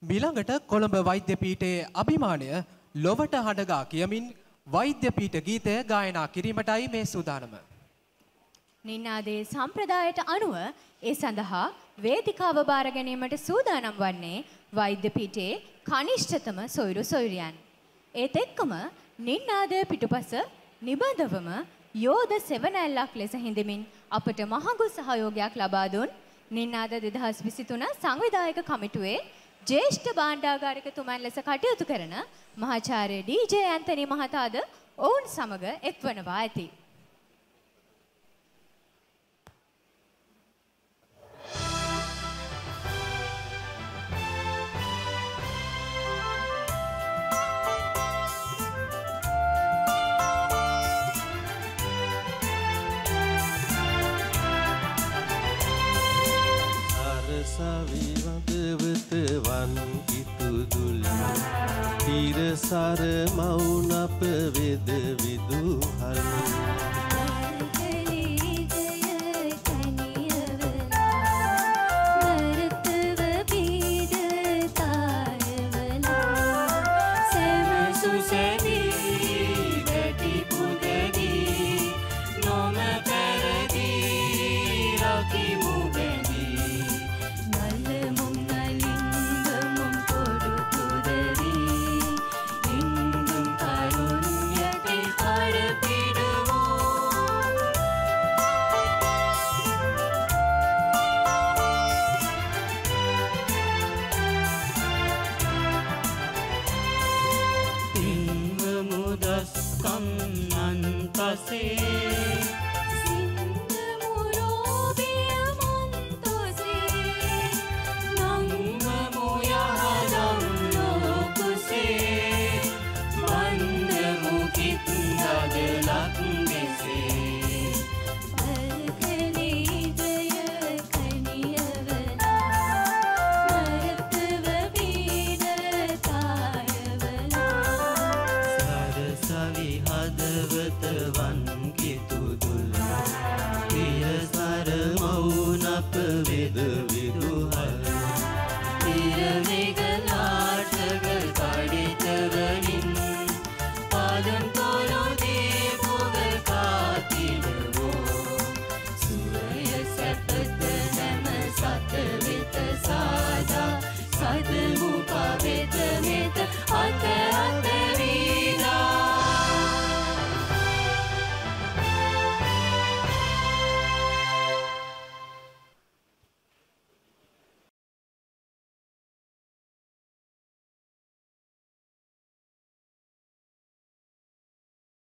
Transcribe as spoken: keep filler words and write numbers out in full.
මිළඟට කොළඹ වෛද්‍ය පීඨයේ අභිමානය ලොවට හඬගා කියමින් වෛද්‍ය පීඨ ගීතය ගායනා කිරීමටයි මේ සූදානම. නිනාදයේ සම්ප්‍රදායට අනුව ඒ සඳහා වේදිකාව බාර ගැනීමට සූදානම් වන්නේ වෛද්‍ය පීඨයේ කනිෂ්ඨතම සොයුරු සොයුරියන්. ඒත් එක්කම නිනාදය පිටුපස නිබඳවම යෝධ සෙවණැල්ලක් ලෙස හිඳමින් අපට මහඟු සහයෝගයක් ලබා දුන් නිනාද දෙදහස් විසිතුන සංවිධායක කමිටුවේ ජ්‍යෙෂ්ඨ භාණ්ඩාගාරිකතුමන් ලෙස කටයුතු කරන මහාචාර්ය ඩී.ජේ. ඇන්තනි මහතාද ඔවුන් සමග එක්වනවා ඇති. වන් ඉතුදුල තිරසර මවුනප වෙද විදුහල් the